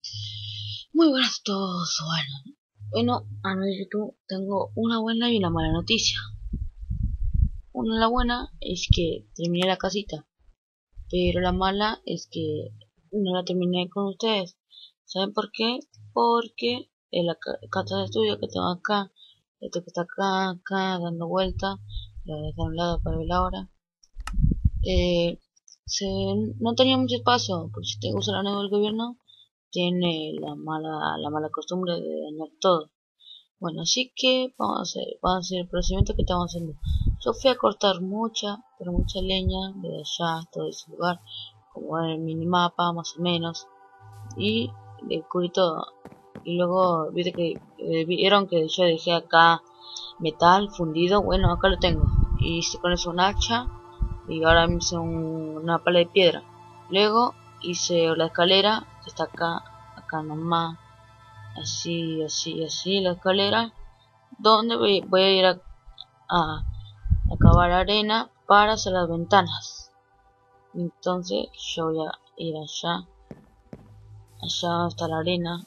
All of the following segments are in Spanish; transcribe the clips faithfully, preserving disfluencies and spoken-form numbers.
Muy buenas a todos. Bueno, bueno, a de YouTube tengo una buena y una mala noticia. Una, la buena es que terminé la casita, pero la mala es que no la terminé con ustedes. ¿Saben por qué? Porque en la ca- casa de estudio que tengo acá, esto que está acá, acá, dando vuelta, la dejé a un lado para ver la hora, eh, se, no tenía mucho espacio, porque si te gusta la nueva del gobierno, tiene la mala, la mala costumbre de dañar todo. Bueno, así que vamos a hacer, vamos a hacer el procedimiento que estamos haciendo. Yo fui a cortar mucha, pero mucha leña de allá, todo ese lugar, como en el minimapa, más o menos, y descubrí todo. Y luego, viste que eh, vieron que yo dejé acá metal fundido, bueno, acá lo tengo. Y hice con eso un hacha, y ahora me hice un- una pala de piedra. Luego hice la escalera, que está acá, acá nomás, así, así, así, la escalera donde voy, voy a ir a, a, a cavar arena para hacer las ventanas. Entonces yo voy a ir allá, allá está la arena,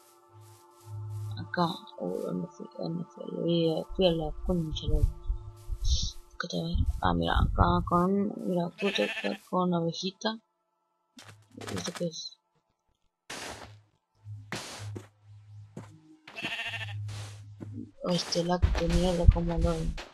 acá, uh, ¿dónde fui? ¿Dónde fui? Fui a, fui a la concha, ¿qué te ve? Ah, mira, acá con, mira, puse acá con abejita, ¿esto qué es? O este lácteo, mierda como lo,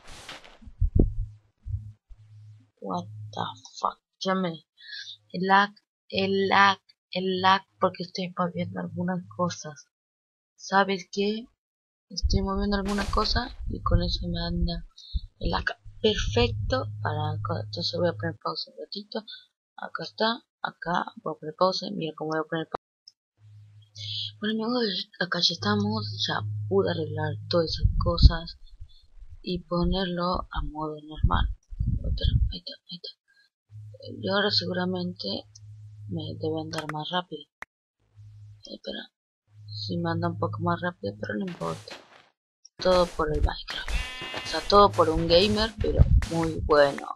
what the fuck, ya me, el lag, el lag, el lag, porque estoy moviendo algunas cosas. ¿Sabes qué? Estoy moviendo alguna cosa y con eso me anda el acá. Perfecto para acá. Entonces voy a poner pausa un ratito. Acá está. Acá voy a poner pausa. Mira cómo voy a poner pausa. Bueno amigos, acá ya estamos. Ya pude arreglar todas esas cosas y ponerlo a modo normal. Otra, ahí está, ahí está. Y ahora seguramente me debe andar más rápido. Espera, si me anda un poco más rápido, pero no importa. Todo por el Minecraft. O sea, todo por un gamer, pero muy bueno.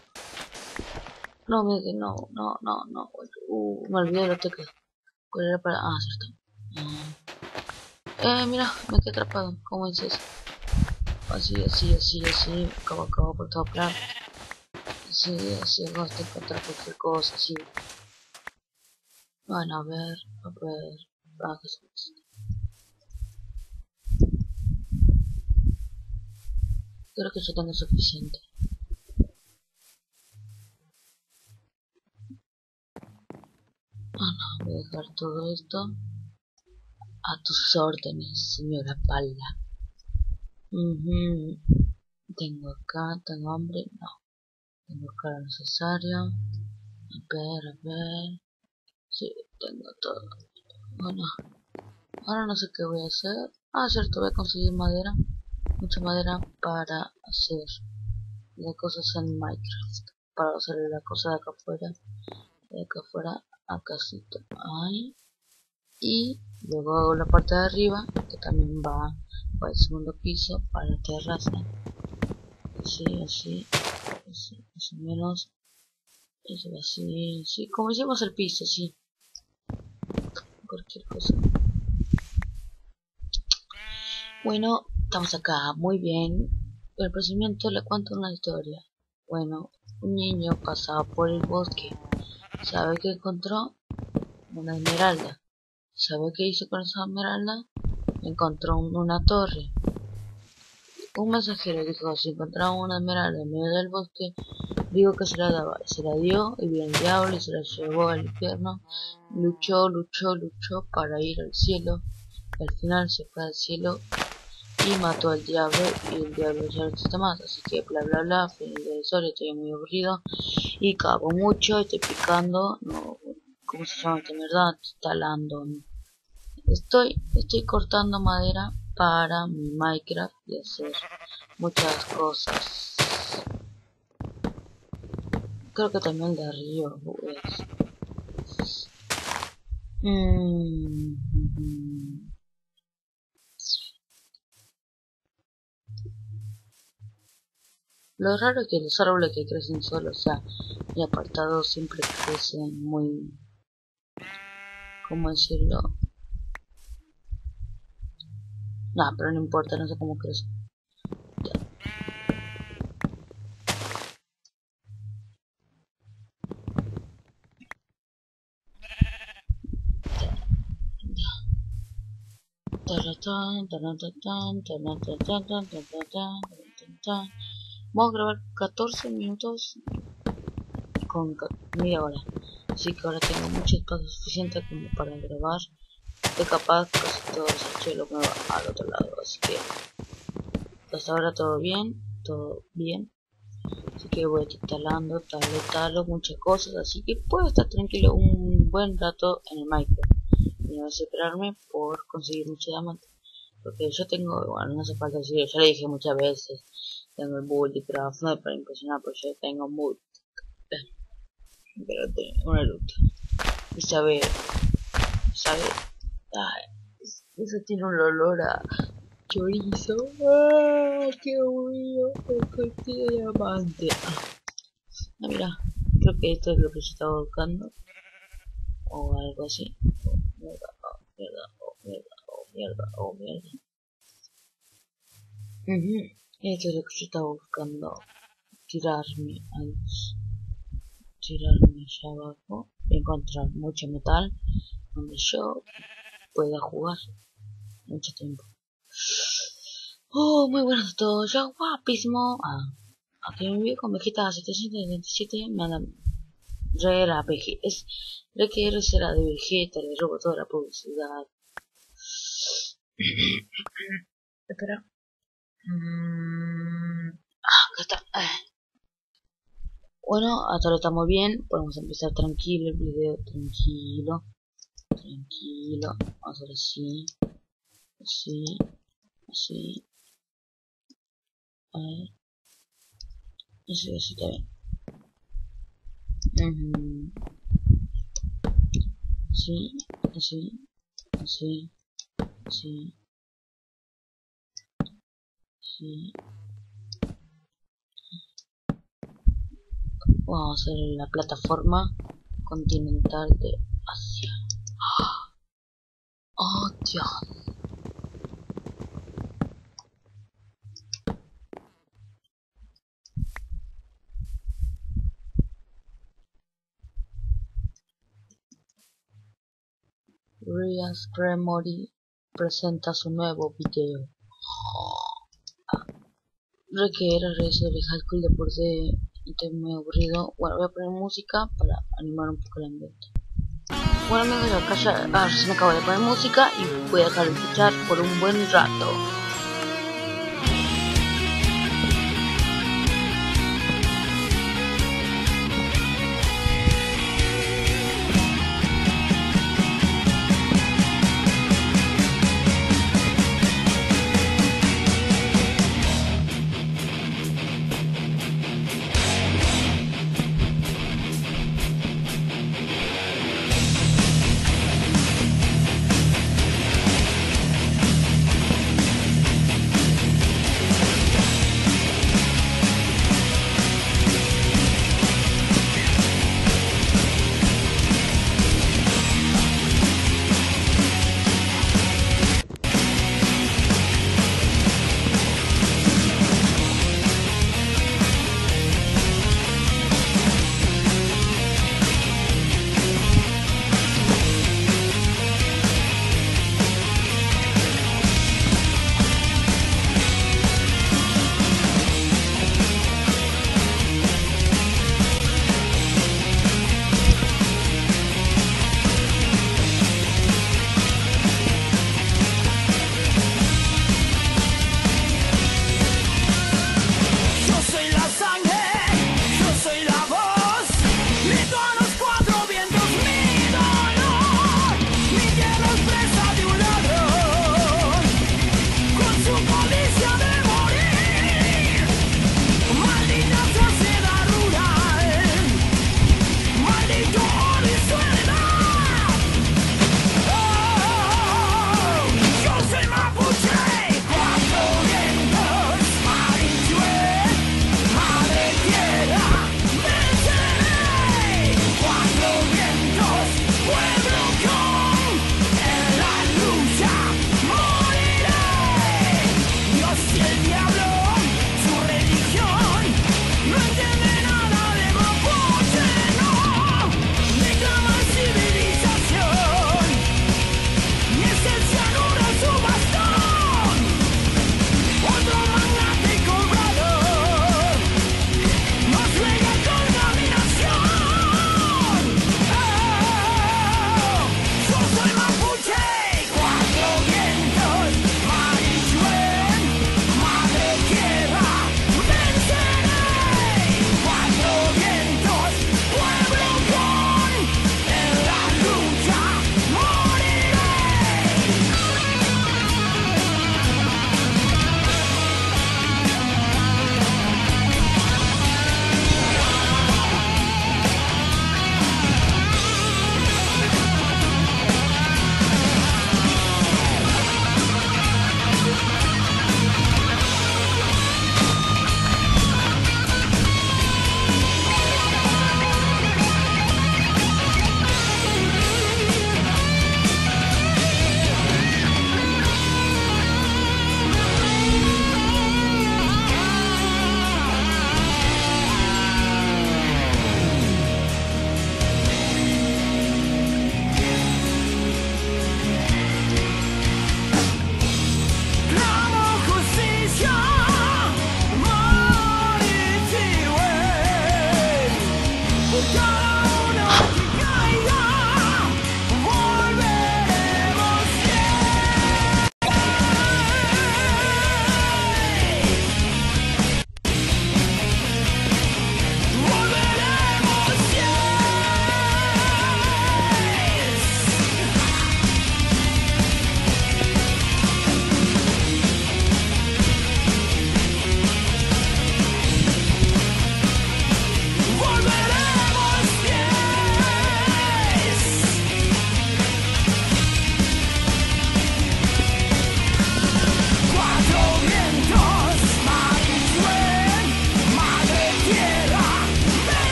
No, me no, no, no, no. Uh, me olvidé de la tecla. ¿Cuál era para...? Ah, cierto. Ah. Eh, mira, me quedé atrapado. ¿Cómo es eso? Así, así, así, así. Acabo, acabo por todo plan. Así, así, hasta encontrar cualquier cosa, así. Bueno, a ver, a ver. Bajas. Creo que yo tengo suficiente. Ah, no, voy a dejar todo esto a tus órdenes, señora Pala. Uh-huh. Tengo acá, tengo hambre, no. Tengo acá lo necesario. A ver, a ver. Sí, tengo todo. Bueno, ahora no sé qué voy a hacer. Ah, cierto, voy a conseguir madera. Mucha madera para hacer las cosas en Minecraft. Para hacer la cosa de acá afuera. De acá afuera, acá sí. Ahí. Y luego hago la parte de arriba, que también va para el segundo piso, para la terraza. Así, así. Así, más o menos. Eso así, sí, como hicimos el piso, sí. Cualquier cosa. Bueno, estamos acá, muy bien. El procedimiento le cuento una historia. Bueno, un niño pasaba por el bosque. ¿Sabe qué encontró? Una esmeralda. ¿Sabe qué hizo con esa esmeralda? Encontró una torre. Un mensajero dijo, si encontraba una esmeralda en medio del bosque, digo que se la daba. Se la dio y vino el diablo y se la llevó al infierno. Luchó, luchó, luchó para ir al cielo. Al final se fue al cielo y mató al diablo, y el diablo ya no existe más. Así que bla bla bla, fin de la historia, estoy muy aburrido y cago mucho, estoy picando, no, ¿cómo se llama esta mierda? Talando. Estoy, estoy cortando madera para mi Minecraft y hacer muchas cosas. Creo que también de arriba, pues. Mm -hmm. Lo raro es que los árboles que crecen solos, o sea, y apartados, siempre crecen muy, ¿cómo decirlo? Nah, pero no importa, no sé cómo crece. Vamos a grabar catorce minutos con media hora, así que ahora tengo mucho espacio suficiente como para grabar. De capaz casi todo el archivos lo muevo al otro lado, así que hasta ahora todo bien, todo bien. Así que voy instalando tal y tal, muchas cosas, así que puedo estar tranquilo un buen rato en el Minecraft y no desesperarme por conseguir mucho diamante. Porque yo tengo, bueno, no hace falta decir, ya le dije muchas veces, tengo el multicraft, no es para impresionar, porque yo tengo multi, pero tengo una lucha. Y sabe, sabe, ay, eso tiene un olor a chorizo, ah, qué aburrido, porque tiene diamante. Ah, mira, creo que esto es lo que yo estaba buscando, o algo así. Oh, mierda, oh, mierda, oh, mierda, oh, mierda, oh, mierda. Uh-huh. Esto es lo que yo estaba buscando, tirarme al tirarme allá abajo y encontrar mucho metal donde yo pueda jugar mucho tiempo. Oh, muy bueno todo, ya guapísimo. Ah, aquí me veo con Vegeta setecientos setenta y siete, me andan re la Vegeta, es re que eres la de Vegeta, le robo toda la publicidad. Espera. Mm, ah, acá está. Ah. Bueno, hasta ahora estamos bien, podemos empezar tranquilo el video, tranquilo, tranquilo, vamos a hacer así, así, así, a ver, así, así está bien, uh-huh. Así, así, así, así, así, vamos a hacer la plataforma continental de Asia. Oh, Dios. Rias Cremory presenta su nuevo video. Re que era re sobre High School Deporte, estoy muy aburrido. Bueno, voy a poner música para animar un poco el ambiente. Bueno amigos, acá ya ah, se me acabo de poner música y voy a dejar de escuchar por un buen rato.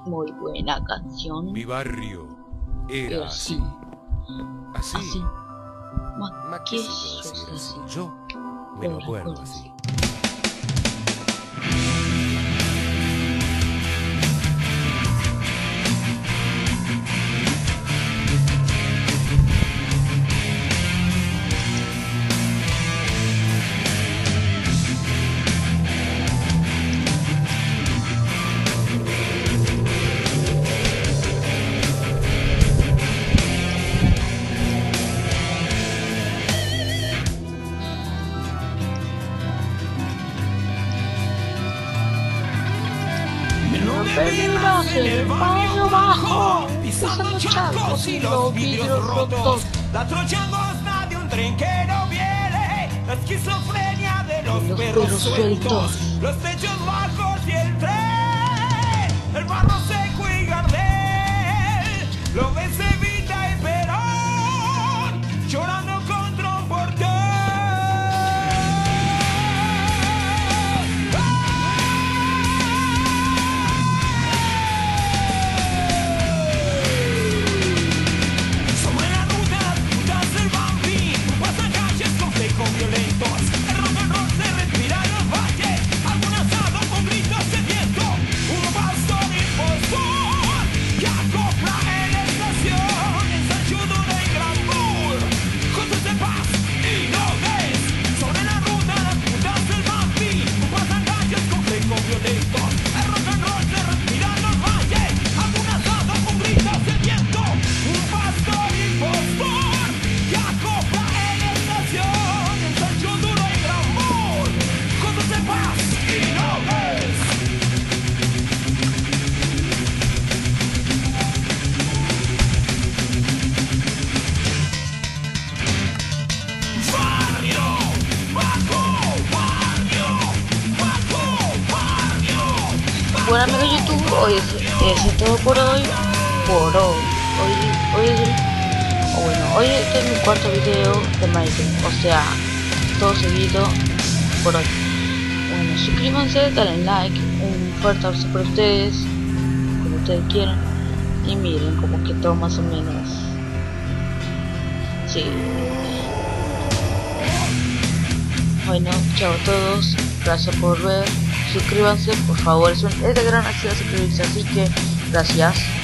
Muy buena canción. Mi barrio era Era así. así. Así. Así. Ma Ma qué qué sé yo sos si era así. así. Yo me Lo lo acuerdo recuerdo así. Venidas en el barrio bajo, pisando charcos y los vidrios rotos. La trocha angosma de un tren que no viene, la esquizofrenia de los, Los perros, perros sueltos, sueltos. los techos bajos y el tren, el barro seco y Gardel, lo ves Evita y Perón, llorando contra un portón. Violentos, el rock and roll se respira en los valles, algún asado con gritos de viento, un pastor impostor que acopla en la estación, en San Chudura y Granbur, cosas de paz y no ves, sobre la ruta las putas del Bambi, pasan calles con flecos violentos, el rock and roll se respira en los valles, algún asado con gritos de viento, un pastor impostor que acopla en la estación. Bueno amigos de YouTube, hoy es, es todo por hoy. Por hoy. Hoy, hoy es el, o bueno, hoy este es mi cuarto video de Minecraft. O sea, todo seguido por hoy. Bueno, suscríbanse, dale like, un fuerte abrazo para ustedes, como ustedes quieran. Y miren, como que todo más o menos. Sí. Bueno, chao a todos, gracias por ver. Suscríbanse, por favor, es, un, es de gran acción suscribirse, así que gracias.